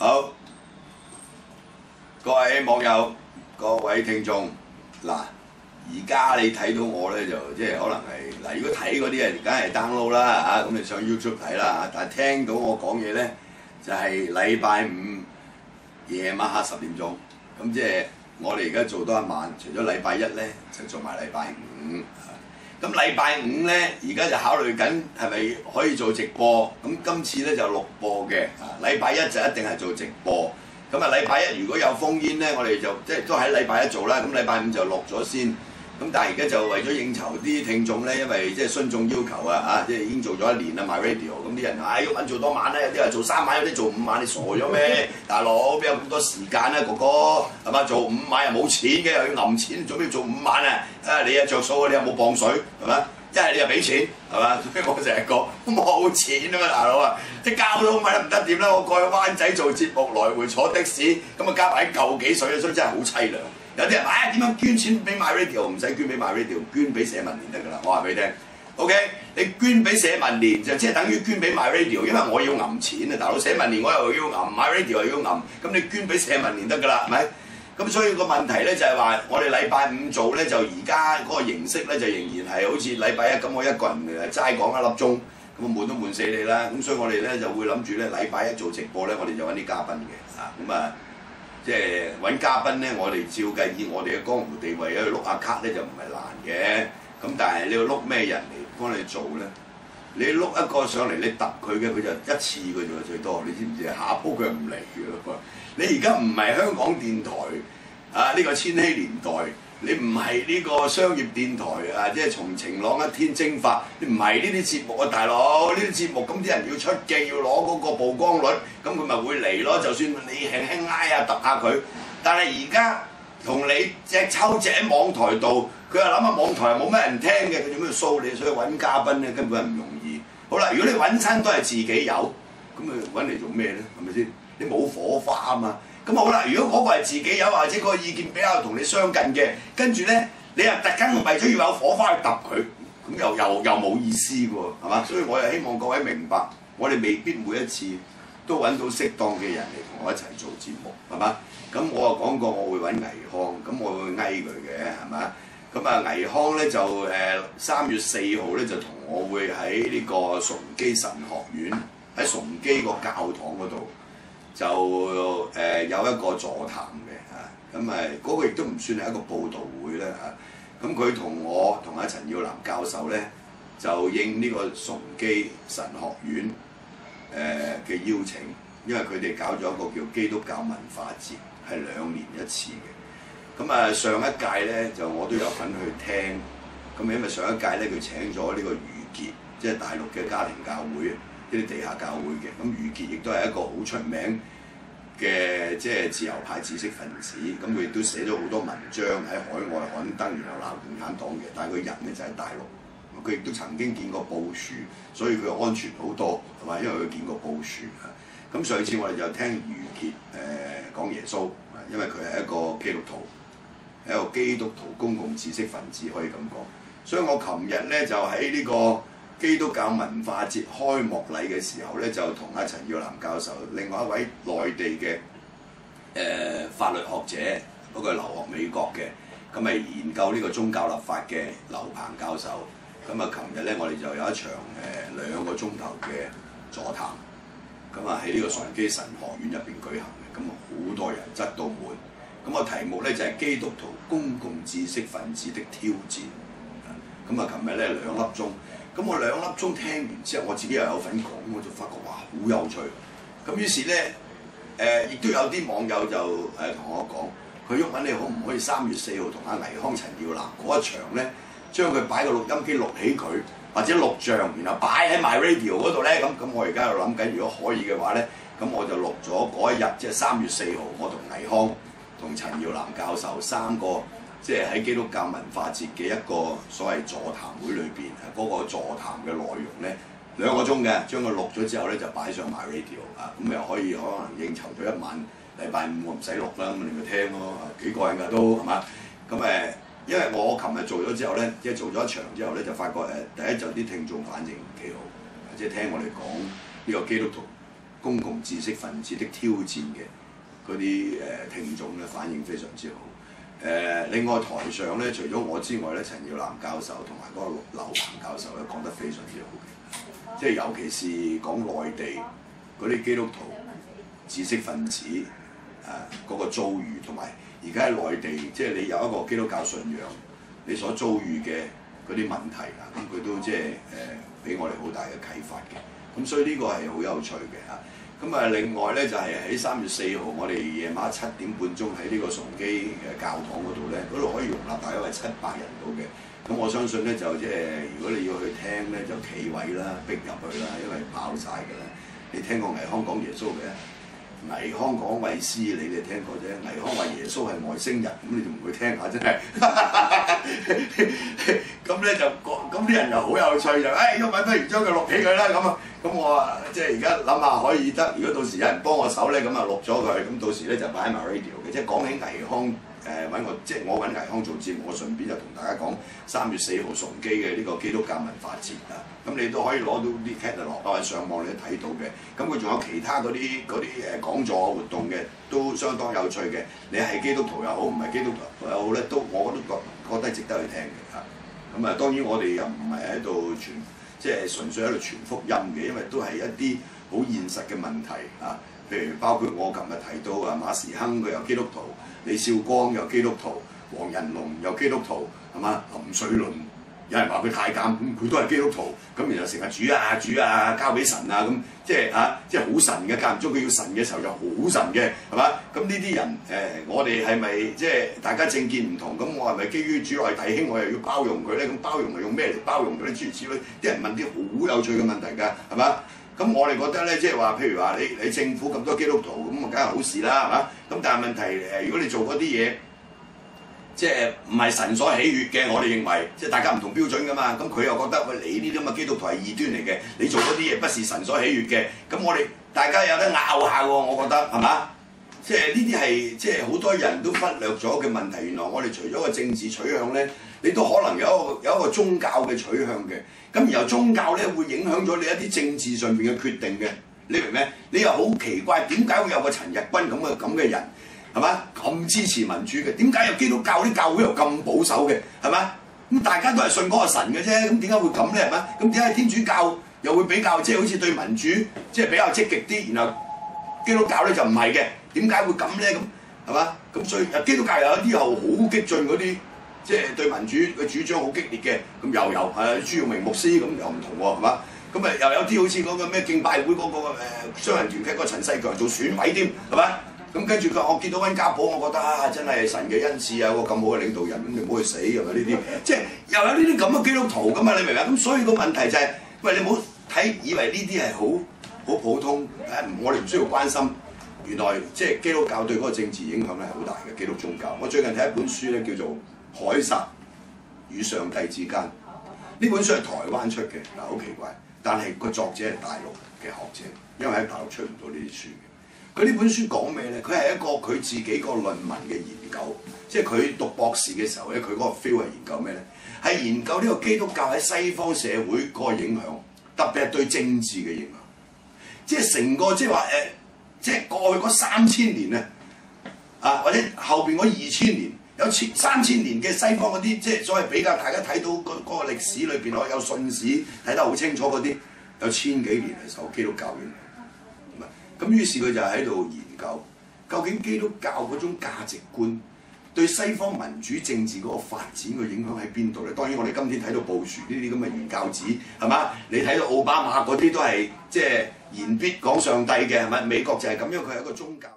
好，各位網友、各位聽眾，嗱，而家你睇到我咧就即係可能係嗱，如果睇嗰啲啊，梗係 download 啦嚇，咁你上 YouTube 睇啦嚇，但係聽到我講嘢咧，就係禮拜五夜晚黑10點鐘，咁即係我哋而家做多一晚，除咗禮拜一咧，就做埋禮拜五。咁禮拜五咧，而家就考慮緊係咪可以做直播。咁今次咧就錄播嘅，禮拜一就一定係做直播。咁啊，禮拜一如果有烽煙咧，我哋就即係都喺禮拜一做啦。咁禮拜五就錄咗先。咁但係而家就為咗應酬啲聽眾咧，因為即係孫眾要求啊，即係已經做咗1年啦，MyRadio。咁啲人要揾做多晚咧，有啲人做3晚，有啲做5晚，你傻咗咩？大佬邊有咁多時間啊，哥哥係嘛？做5晚又冇錢嘅，又要揞錢，做咩要做5晚啊？你啊着數啊，你有冇磅水係嘛？一係你又俾錢係嘛？所以我成日講冇錢啊嘛，大佬啊！即係交通費都唔得掂啦。我過去灣仔做節目，來回坐的士，咁啊加埋嚿幾水，所以真係好凄涼。有啲人點樣捐錢俾 MyRadio？ 唔使捐俾 MyRadio， 捐俾社民連得㗎啦。我話俾你聽 ，OK？ 你捐俾社民連就即係等於捐俾 MyRadio， 因為我要揞錢啊，大佬社民連我又要揞 ，MyRadio 又要揞，咁你捐俾社民連得㗎啦，係咪？咁所以個問題咧就係話，我哋禮拜五做咧就而家嗰個形式咧就仍然係好似禮拜一咁，我一個人齋講1粒鐘，咁悶都悶死你啦。咁所以我哋咧就會諗住咧禮拜一做直播咧，我哋就揾啲嘉賓嘅，咁啊。即係揾嘉賓咧，我哋照計以我哋嘅江湖地位去碌下卡咧就唔係難嘅。咁但係你要碌咩人嚟幫你做咧？你碌一個上嚟，你揼佢嘅，佢就一次嘅啫喎，最多。你知唔知啊？下鋪佢唔嚟嘅咯。你而家唔係香港電台啊，呢個千禧年代，你唔係呢個商業電台啊，即係從晴朗一天蒸發，你唔係呢啲節目啊，大佬，呢啲節目咁啲人要出鏡，要攞嗰個曝光率，咁佢咪會嚟咯。就算你輕輕挨下揼下佢，但係而家同你隻抽隻喺網台度，佢又諗下網台冇乜人聽嘅，佢做咩要騷你？所以揾嘉賓咧根本係唔容易。好啦，如果你揾親都係自己有，咁咪揾嚟做咩咧？係咪先？你冇火花啊嘛。咁好啦，如果嗰個係自己有，或者個意見比較同你相近嘅，跟住咧你又特登為咗要有火花去揼佢，咁又冇意思嘅喎，係嘛？所以我又希望各位明白，我哋未必每一次都揾到適當嘅人嚟同我一齊做節目，係嘛？咁我又講過我會揾倪匡，咁我會翳佢嘅，係嘛？咁啊倪匡咧就3月4號咧就同我會喺呢個崇基神學院喺崇基個教堂嗰度。就有一個座談嘅嚇，咁嗰個亦都唔算係一個報導會咧嚇，咁佢同我同阿陳耀南教授咧就應呢個崇基神學院嘅邀請，因為佢哋搞咗一個叫基督教文化節，係2年1次嘅。咁上一屆咧就我都有份去聽，咁因為上一屆咧佢請咗呢個余傑，即係大陸嘅家庭教會。呢啲地下教會嘅，咁余傑亦都係一個好出名嘅即係自由派知識分子，咁佢亦都寫咗好多文章喺海外刊登，然後鬧共產黨嘅，但係佢人咧就喺大陸，佢亦都曾經見過布殊，所以佢安全好多，係嘛？因為佢見過布殊啊。咁上次我哋就聽余傑講耶穌，因為佢係一個基督徒，係一個基督徒公共知識分子可以咁講，所以我琴日咧就喺呢個基督教文化節開幕禮嘅時候咧，就同阿陳耀南教授，另外一位內地嘅法律學者，嗰個留學美國嘅，咁係研究呢個宗教立法嘅劉鵬教授。咁啊，琴日咧我哋就有一場2個鐘頭嘅座談，咁啊喺呢個崇基神學院入邊舉行嘅，咁啊好多人擠到滿。咁個題目咧就係基督徒公共知識分子的挑戰。咁啊，琴日咧2粒鐘。咁我2粒鐘聽完之後，我自己又有份講，我就發覺哇好有趣。咁於是咧，亦都有啲網友就同我講，佢毓民你可唔可以3月4號同阿倪匡、陳耀南嗰一場咧，將佢擺個錄音機錄起佢，或者錄像，然後擺喺 MyRadio 嗰度咧？咁我而家喺度諗緊，如果可以嘅話咧，咁我就錄咗嗰一日，即係3月4號，我同倪匡同陳耀南教授3個。即係喺基督教文化節嘅一個所謂座談會裏邊，嗰個座談嘅內容咧2個鐘嘅，將佢錄咗之後咧就擺上 MyRadio 啊，咁又可以可能應酬咗一晚，禮拜五我唔使錄啦，咁你咪聽咯，幾過癮㗎都係嘛？咁因為我琴日做咗之後咧，即係做咗一場之後咧，就發覺第一就啲聽眾反應幾好，即係聽我哋講呢個基督徒公共知識分子的挑戰嘅嗰啲聽眾咧反應非常之好。另外台上咧，除咗我之外咧，陳耀南教授同埋嗰個劉鵬教授咧講得非常之好嘅，即係尤其是講內地嗰啲基督徒知識分子嗰個遭遇，同埋而家喺內地，即係你有一個基督教信仰，你所遭遇嘅嗰啲問題啊，咁佢都即係俾我哋好大嘅啟發嘅。咁所以呢個係好有趣嘅嚇。咁另外咧就係喺3月4號，我哋夜晚7點半鐘喺呢個崇基教堂嗰度咧，嗰度可以容納大約係700人到嘅。咁我相信咧就即係如果你要去聽咧，就企位啦，逼入去啦，因為爆晒㗎啦。你聽過倪匡講耶穌嘅？倪匡講衛斯理你哋聽過啫。倪匡話耶穌係外星人，咁你就唔會聽下真係。咁咧就咁啲人就好有趣，就因為不如將佢錄起佢啦咁啊。咁我話即係而家諗下可以得，如果到時有人幫我手咧，咁啊錄咗佢，咁到時咧就擺埋 radio 嘅。即係講起倪匡揾我，即係我揾倪匡做節目，我順便就同大家講3月4號崇基嘅呢個基督教文化節啊。咁你都可以攞到啲 catalog 或者上網你都睇到嘅。咁佢仲有其他嗰啲講座活動嘅，都相當有趣嘅。你係基督徒又好，唔係基督徒又好咧，都我都覺得值得去聽嘅嚇。咁當然我哋又唔係喺度即係純粹喺度傳福音嘅，因為都係一啲好現實嘅問題啊。譬如包括我琴日提到馬時亨佢有基督徒，李少光有基督徒，黃仁龍有基督徒，係嘛？林瑞麟有人話佢太監，咁佢都係基督徒，咁然後成日主啊交俾神啊咁，即係好神嘅，間唔中佢要神嘅時候就好神嘅，係嘛？咁呢啲人我哋係咪即係大家政見唔同？咁我係咪基於主內弟兄，我又要包容佢咧？咁包容係用咩嚟包容佢咧？諸如此類，啲人問啲好有趣嘅問題㗎，係嘛？咁我哋覺得咧，即係話，譬如話你政府咁多基督徒，咁啊梗係好事啦，係嘛？咁但係問題如果你做嗰啲嘢，即係唔係神所喜悅嘅，我哋認為即係大家唔同標準㗎嘛。咁佢又覺得喂，你呢啲咁嘅基督徒係異端嚟嘅，你做嗰啲嘢不是神所喜悅嘅。咁我哋大家有得拗下喎，我覺得係嘛？即係呢啲係即係好多人都忽略咗嘅問題。原來我哋除咗個政治取向咧，你都可能有一個宗教嘅取向嘅。咁然後宗教咧會影響咗你一啲政治上邊嘅決定嘅。你明咩？你又好奇怪，點解會有個陳日君咁嘅人？係嘛？咁支持民主嘅，點解有基督教啲教會又咁保守嘅？係嘛？咁大家都係信嗰個神嘅啫，咁點解會咁咧？係嘛？咁點解天主教又會比較即係好似對民主即係比較積極啲，然後基督教咧就唔係嘅？點解會咁咧？咁係嘛？咁所以基督教又有啲又好激進嗰啲，即係對民主嘅主張好激烈嘅，咁又有朱耀明牧師咁又唔同喎，係嘛？咁又有啲好似嗰個咩敬拜會嗰個雙人團契嗰個陳世強做選委添，係嘛？咁跟住我見到溫家寶，我覺得真係神嘅恩賜，有個咁好嘅領導人，咁你唔好去死係咪呢啲？即係又有呢啲咁嘅基督徒㗎嘛？你明唔明？咁所以個問題就係，喂，你唔好睇以為呢啲係好普通，我哋唔需要關心。原來即係基督教對嗰個政治影響咧係好大嘅。基督宗教，我最近睇一本書咧，叫做《凱撒與上帝之間》。呢本書係台灣出嘅，好奇怪，但係個作者係大陸嘅學者，因為喺大陸出唔到呢啲書嘅。佢呢本書講咩咧？佢係一個佢自己個論文嘅研究，即係佢讀博士嘅時候咧，佢嗰個 feel 係研究咩咧？係研究呢個基督教喺西方社會嗰個影響，特別係對政治嘅影響，即係成個即係話即係過去嗰3000年或者後邊嗰2000年，有3000年嘅西方嗰啲，即係所謂比較大家睇到嗰個歷史裏邊，我有信史睇得好清楚嗰啲，有1000幾年係受基督教影響。咁於是佢就喺度研究，究竟基督教嗰種價值觀對西方民主政治嗰個發展嘅影響喺邊度咧？當然我哋今天睇到布殊呢啲咁嘅原教旨係嘛？你睇到奧巴馬嗰啲都係即係言必講上帝嘅係咪？美國就係咁樣，佢係一個宗教。